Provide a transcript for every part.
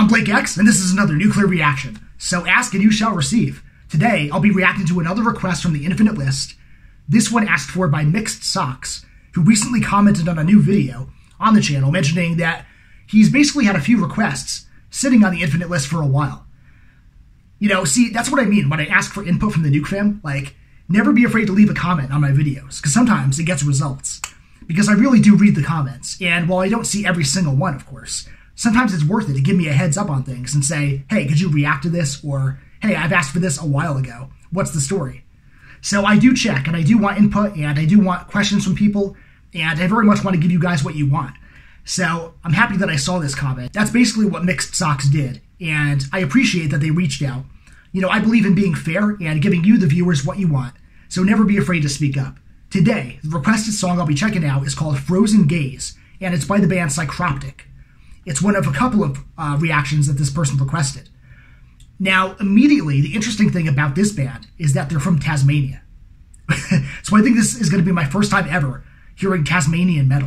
I'm Blake X, and this is another nuclear reaction. So ask and you shall receive. Today, I'll be reacting to another request from the infinite list. This one asked for by Mixed Socks, who recently commented on a new video on the channel mentioning that he's basically had a few requests sitting on the infinite list for a while. You know, see, that's what I mean when I ask for input from the Nuke fam. Like, never be afraid to leave a comment on my videos, because sometimes it gets results. Because I really do read the comments, and while I don't see every single one, of course, sometimes it's worth it to give me a heads up on things and say, hey, could you react to this? Or, hey, I've asked for this a while ago. What's the story? So I do check, and I do want input, and I do want questions from people, and I very much want to give you guys what you want. So I'm happy that I saw this comment. That's basically what Mixed Socks did, and I appreciate that they reached out. You know, I believe in being fair and giving you, the viewers, what you want, so never be afraid to speak up. Today, the requested song I'll be checking out is called Frozen Gaze, and it's by the band Psycroptic. It's one of a couple of reactions that this person requested. Now, immediately, the interesting thing about this band is that they're from Tasmania. So I think this is going to be my first time ever hearing Tasmanian metal.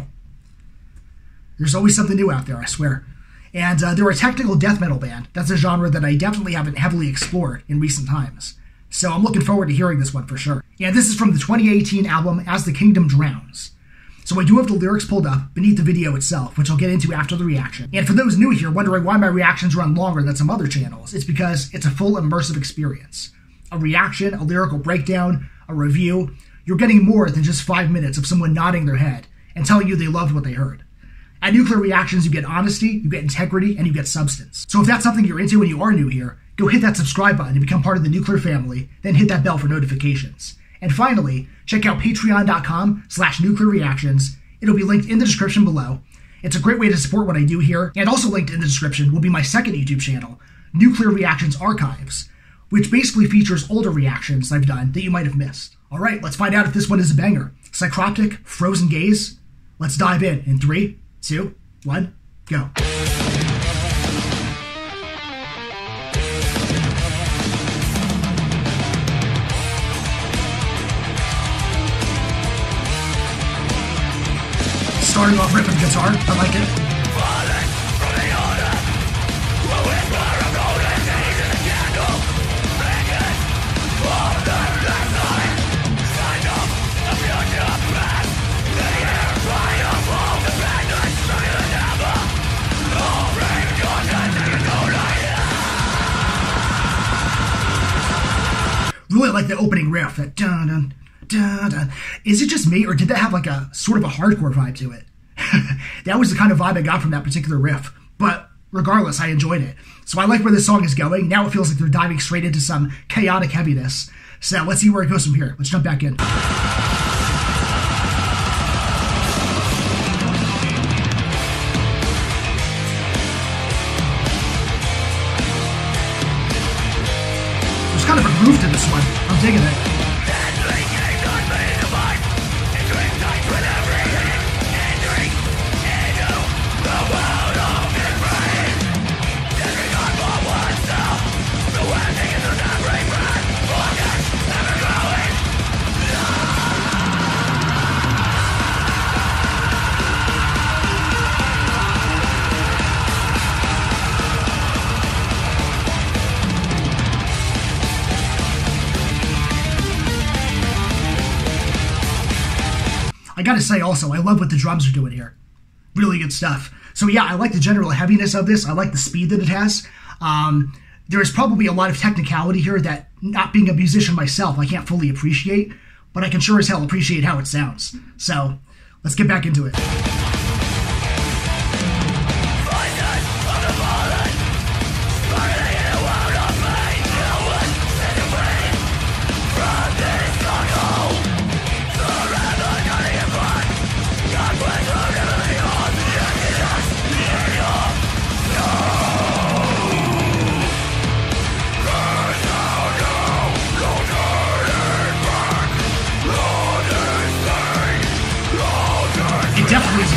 There's always something new out there, I swear. And they're a technical death metal band. That's a genre that I definitely haven't heavily explored in recent times. So I'm looking forward to hearing this one for sure. And this is from the 2018 album As the Kingdom Drowns. So I do have the lyrics pulled up beneath the video itself, which I'll get into after the reaction. And for those new here wondering why my reactions run longer than some other channels, it's because it's a full immersive experience. A reaction, a lyrical breakdown, a review. You're getting more than just 5 minutes of someone nodding their head and telling you they loved what they heard. At Nuclear Reactions, you get honesty, you get integrity, and you get substance. So if that's something you're into when you are new here, go hit that subscribe button to become part of the Nuclear family, then hit that bell for notifications. And finally, check out patreon.com/nuclearreactions. It'll be linked in the description below. It's a great way to support what I do here, and also linked in the description will be my second YouTube channel, Nuclear Reactions Archives, which basically features older reactions I've done that you might have missed. Alright, let's find out if this one is a banger. Psycroptic, Frozen Gaze. Let's dive in 3, 2, 1, go. Starting off ripping guitar, I like it. Really like the opening riff, that dun dun dun dun. Is it just me, or did that have like a sort of a hardcore vibe to it? That was the kind of vibe I got from that particular riff. But regardless, I enjoyed it. So I like where this song is going. Now it feels like they're diving straight into some chaotic heaviness. So let's see where it goes from here. Let's jump back in. There's kind of a groove to this one. I'm digging it. I gotta say also, I love what the drums are doing here. Really good stuff. So yeah, I like the general heaviness of this. I like the speed that it has. There is probably a lot of technicality here that, not being a musician myself, I can't fully appreciate, but I can sure as hell appreciate how it sounds. So, let's get back into it. Definitely is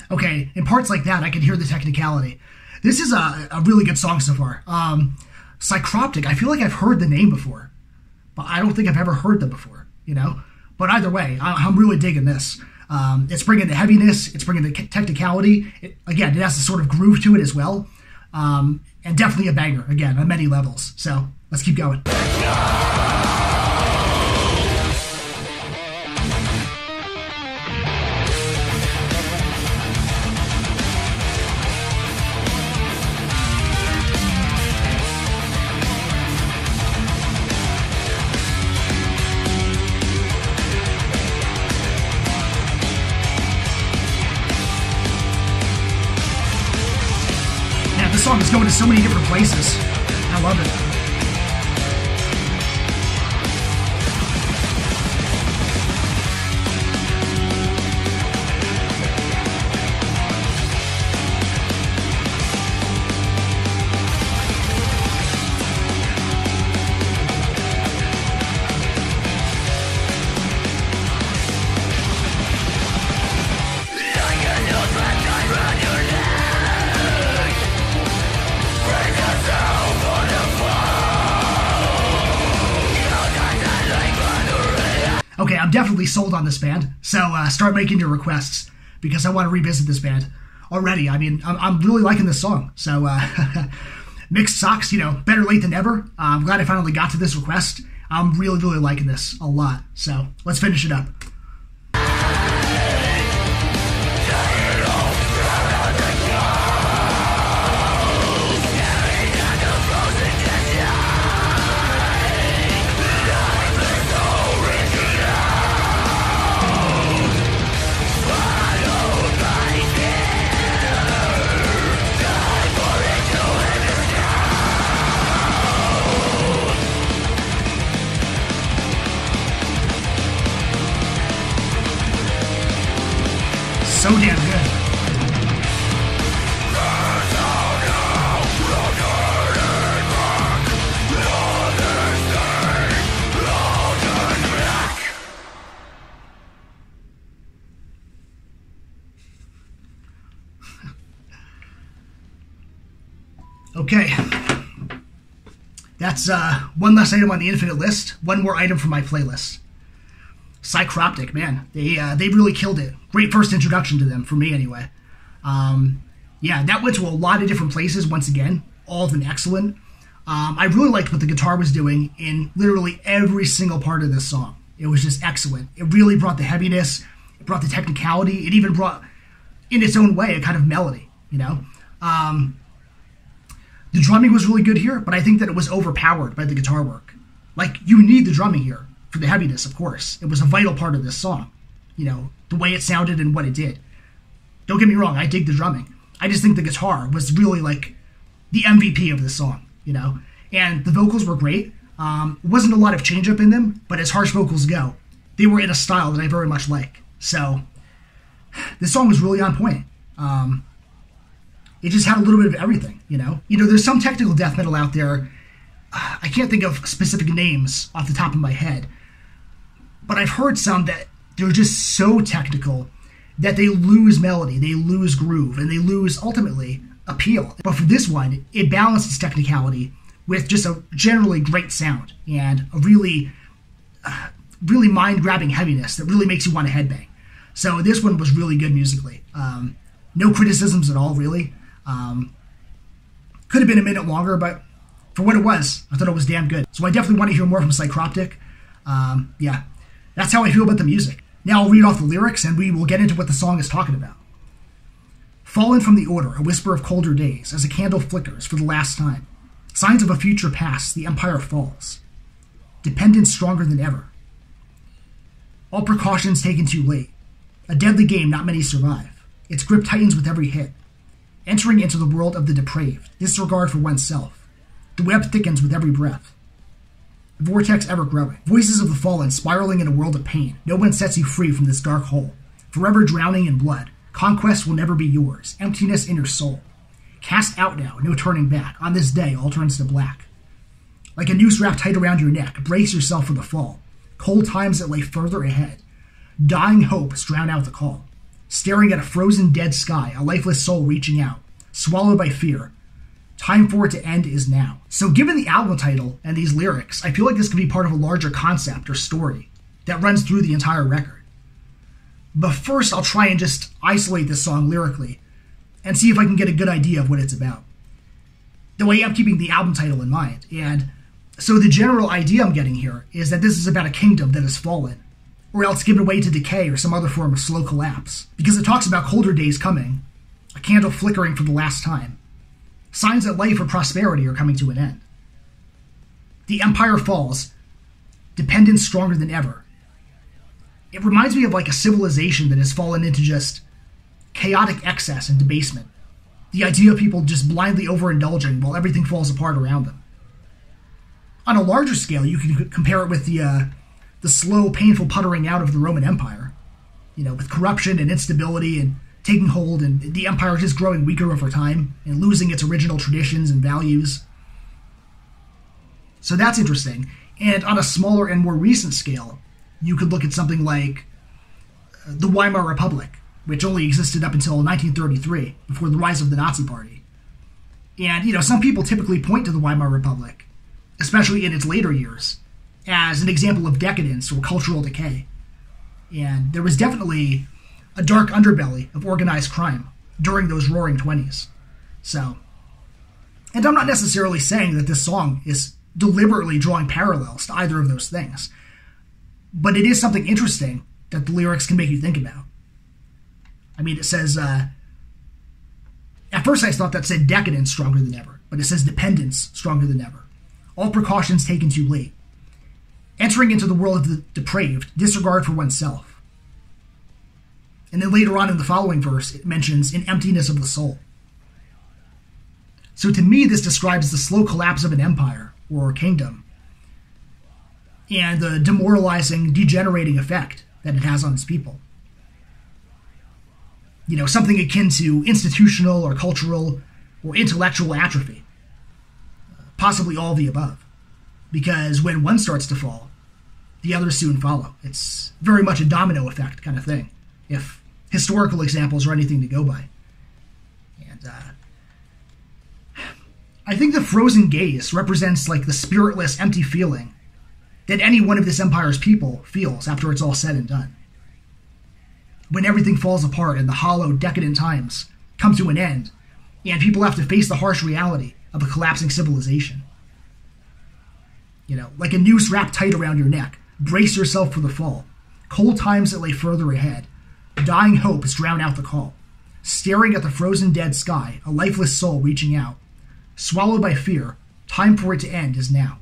Okay, in parts like that, I can hear the technicality. This is a really good song so far. Psycroptic, I feel like I've heard the name before, but I don't think I've ever heard them before, you know? But either way, I'm really digging this. It's bringing the heaviness, it's bringing the technicality. Again, it has a sort of groove to it as well. And definitely a banger, again, on many levels. So, let's keep going. This song is going to so many different places. I love it. Okay, I'm definitely sold on this band, so start making your requests, because I want to revisit this band already. I mean, I'm really liking this song, so Mixed Socks, you know, better late than never. I'm glad I finally got to this request. I'm really, really liking this a lot, so let's finish it up. So damn good. Okay. That's one less item on the infinite list. One more item from my playlist. Psycroptic, man, they really killed it. Great first introduction to them, for me anyway. Yeah, that went to a lot of different places, once again, all of them excellent. I really liked what the guitar was doing in literally every single part of this song. It was just excellent. It really brought the heaviness, it brought the technicality, it even brought, in its own way, a kind of melody, you know? The drumming was really good here, but I think that it was overpowered by the guitar work. Like, you need the drumming here for the heaviness, of course. It was a vital part of this song. You know, the way it sounded and what it did. Don't get me wrong, I dig the drumming. I just think the guitar was really like the MVP of this song, you know? And the vocals were great. Wasn't a lot of change up in them, but as harsh vocals go, they were in a style that I very much like. So, this song was really on point. It just had a little bit of everything, you know? You know, there's some technical death metal out there. I can't think of specific names off the top of my head, but I've heard some that they're just so technical that they lose melody, they lose groove, and they lose, ultimately, appeal. But for this one, it balances technicality with just a generally great sound and a really, really mind-grabbing heaviness that really makes you want to headbang. So this one was really good musically. No criticisms at all, really. Could have been a minute longer, but for what it was, I thought it was damn good. So I definitely want to hear more from Psycroptic. Yeah, that's how I feel about the music. Now I'll read off the lyrics and we will get into what the song is talking about. Fallen from the order, a whisper of colder days, as a candle flickers for the last time. Signs of a future past, the empire falls. Dependence stronger than ever. All precautions taken too late. A deadly game not many survive. Its grip tightens with every hit. Entering into the world of the depraved, disregard for oneself. The web thickens with every breath. The vortex ever growing. Voices of the fallen spiraling in a world of pain. No one sets you free from this dark hole. Forever drowning in blood. Conquest will never be yours. Emptiness in your soul. Cast out now, no turning back. On this day, all turns to black. Like a noose wrapped tight around your neck, brace yourself for the fall. Cold times that lay further ahead. Dying hopes drown out the call. staring at a frozen dead sky, a lifeless soul reaching out, swallowed by fear. Time for it to end is now. So given the album title and these lyrics, I feel like this could be part of a larger concept or story that runs through the entire record. But first, I'll try and just isolate this song lyrically and see if I can get a good idea of what it's about. Though I am keeping the album title in mind. And so the general idea I'm getting here is that this is about a kingdom that has fallen, or else given way to decay or some other form of slow collapse. Because it talks about colder days coming, a candle flickering for the last time, signs that life or prosperity are coming to an end. The empire falls, dependence stronger than ever. It reminds me of like a civilization that has fallen into just chaotic excess and debasement. The idea of people just blindly overindulging while everything falls apart around them. On a larger scale, you can compare it with the slow, painful puttering out of the Roman Empire. With corruption and instability and taking hold, and the empire just growing weaker over time and losing its original traditions and values. So that's interesting. And on a smaller and more recent scale, you could look at something like the Weimar Republic, which only existed up until 1933, before the rise of the Nazi Party. And, some people typically point to the Weimar Republic, especially in its later years, as an example of decadence or cultural decay. And there was definitely a dark underbelly of organized crime during those roaring 20s. So, and I'm not necessarily saying that this song is deliberately drawing parallels to either of those things, but it is something interesting that the lyrics can make you think about. I mean, it says, at first I thought that said decadence stronger than ever, but it says dependence stronger than ever. All precautions taken too late. Entering into the world of the depraved, disregard for oneself. And then later on in the following verse, it mentions an emptiness of the soul. So to me, this describes the slow collapse of an empire or a kingdom and the demoralizing, degenerating effect that it has on its people. Something akin to institutional or cultural or intellectual atrophy. Possibly all of the above. Because when one starts to fall, the others soon follow. It's very much a domino effect kind of thing, if historical examples are anything to go by. And I think the frozen gaze represents like the spiritless, empty feeling that any one of this empire's people feels after it's all said and done. When everything falls apart and the hollow, decadent times come to an end, and people have to face the harsh reality of a collapsing civilization. Like a noose wrapped tight around your neck, brace yourself for the fall. Cold times that lay further ahead. Dying hopes drown out the call. Staring at the frozen dead sky, a lifeless soul reaching out. Swallowed by fear, time for it to end is now.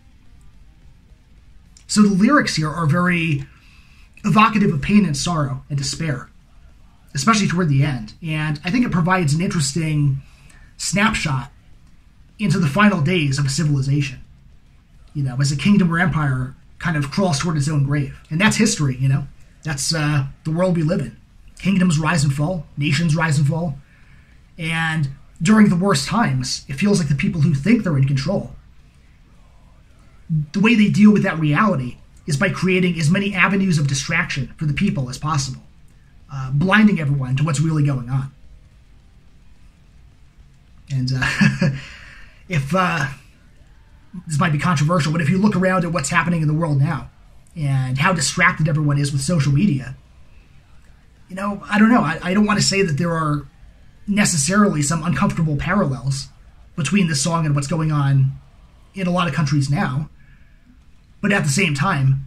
So the lyrics here are very evocative of pain and sorrow and despair, especially toward the end. And I think it provides an interesting snapshot into the final days of a civilization. As a kingdom or empire kind of crawls toward its own grave. And that's history, That's the world we live in. Kingdoms rise and fall, nations rise and fall. And during the worst times, it feels like the people who think they're in control, the way they deal with that reality is by creating as many avenues of distraction for the people as possible, blinding everyone to what's really going on. And if this might be controversial, but if you look around at what's happening in the world now and how distracted everyone is with social media, I don't know. I don't want to say that there are necessarily some uncomfortable parallels between this song and what's going on in a lot of countries now. But at the same time,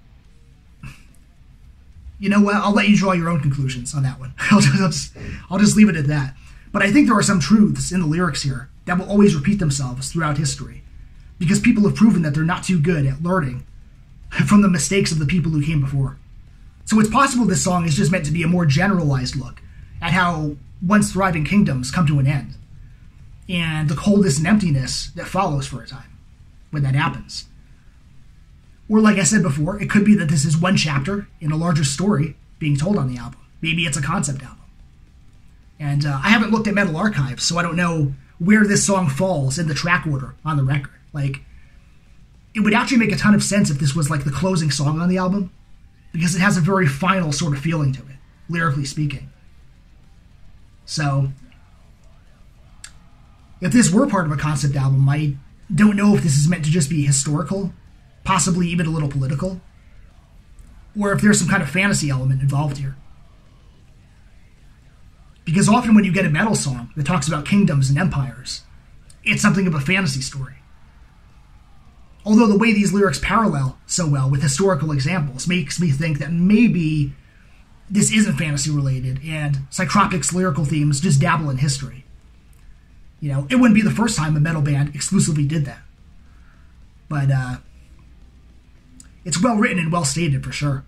I'll let you draw your own conclusions on that one. I'll just leave it at that. But I think there are some truths in the lyrics here that will always repeat themselves throughout history, because people have proven that they're not too good at learning from the mistakes of the people who came before. So it's possible this song is just meant to be a more generalized look at how once thriving kingdoms come to an end, and the coldness and emptiness that follows for a time when that happens. Or like I said before, it could be that this is one chapter in a larger story being told on the album. Maybe it's a concept album. And I haven't looked at Metal Archive, so I don't know where this song falls in the track order on the record. Like, it would actually make a ton of sense if this was like the closing song on the album, because it has a very final sort of feeling to it. lyrically speaking. So, if this were part of a concept album, I don't know if this is meant to just be historical, possibly even a little political, or if there's some kind of fantasy element involved here. Because often when you get a metal song that talks about kingdoms and empires, it's something of a fantasy story. Although the way these lyrics parallel so well with historical examples makes me think that maybe this isn't fantasy related and Psycroptic's lyrical themes just dabble in history. You know, it wouldn't be the first time a metal band exclusively did that. But it's well written and well stated for sure.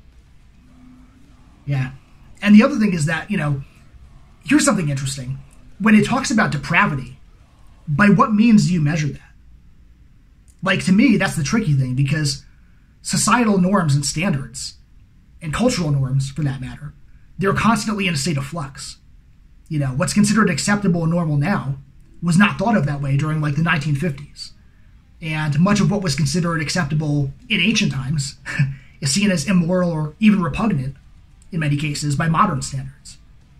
Yeah. And the other thing is that, you know, here's something interesting. When it talks about depravity, by what means do you measure that? Like, to me, that's the tricky thing, because societal norms and standards, and cultural norms, for that matter, they're constantly in a state of flux. You know, what's considered acceptable and normal now was not thought of that way during, like, the 1950s. And much of what was considered acceptable in ancient times is seen as immoral or even repugnant, in many cases, by modern standards.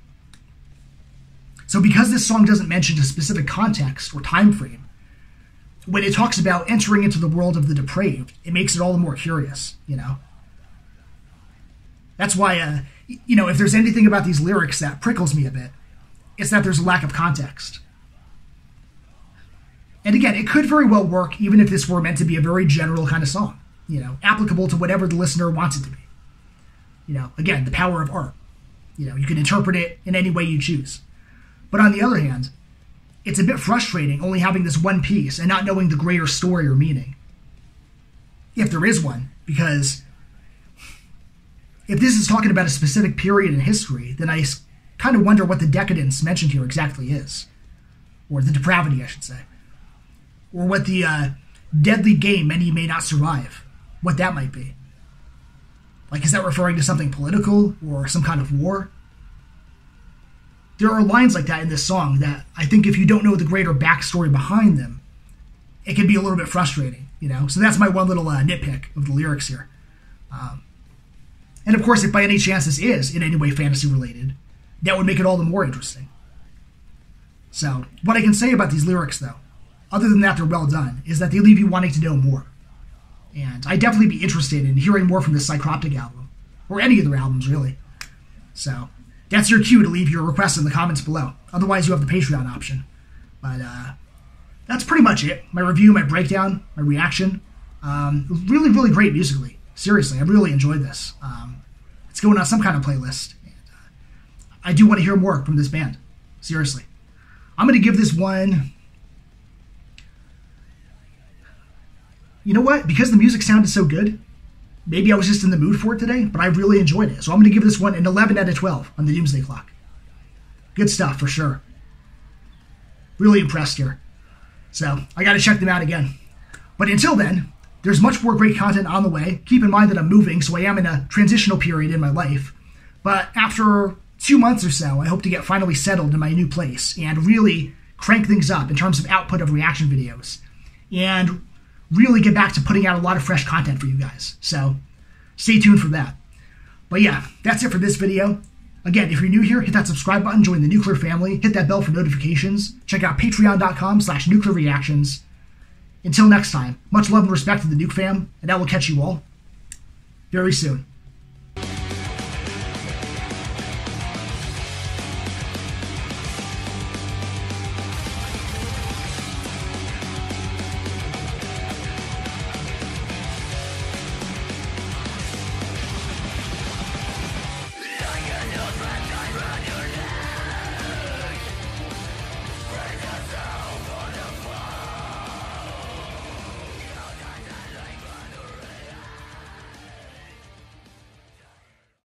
So because this song doesn't mention a specific context or time frame, when it talks about entering into the world of the depraved, it makes it all the more curious, you know? That's why, you know, if there's anything about these lyrics that prickles me a bit, it's that there's a lack of context. And again, it could very well work even if this were meant to be a very general kind of song, you know, applicable to whatever the listener wants it to be. You know, again, the power of art. You know, you can interpret it in any way you choose. But on the other hand, it's a bit frustrating only having this one piece and not knowing the greater story or meaning. If there is one, because if this is talking about a specific period in history, then I kind of wonder what the decadence mentioned here exactly is. Or the depravity, I should say. Or what the deadly game many may not survive, what that might be. Like, is that referring to something political or some kind of war? There are lines like that in this song that I think if you don't know the greater backstory behind them, it can be a little bit frustrating, you know? So that's my one little nitpick of the lyrics here. And of course, if by any chance this is in any way fantasy related, that would make it all the more interesting. So what I can say about these lyrics, though, other than that they're well done, is that they leave you wanting to know more. And I'd definitely be interested in hearing more from this Psycroptic album, or any of their albums, really. So that's your cue to leave your requests in the comments below. Otherwise, you have the Patreon option. But that's pretty much it. My review, my breakdown, my reaction. Really, really great musically. Seriously, I really enjoyed this. It's going on some kind of playlist. And, I do want to hear more from this band. Seriously. I'm going to give this one... You know what? Because the music sounded so good, maybe I was just in the mood for it today, but I really enjoyed it. So I'm going to give this one an 11 out of 12 on the Doomsday Clock. Good stuff, for sure. Really impressed here. So I got to check them out again. But until then, there's much more great content on the way. Keep in mind that I'm moving, so I am in a transitional period in my life. But after 2 months or so, I hope to get finally settled in my new place and really crank things up in terms of output of reaction videos. And really get back to putting out a lot of fresh content for you guys. So stay tuned for that. But yeah, that's it for this video. Again, if you're new here, hit that subscribe button, join the Nuclear family, hit that bell for notifications, check out patreon.com/nuclearreactions. Until next time, much love and respect to the Nuke fam, and I will catch you all very soon.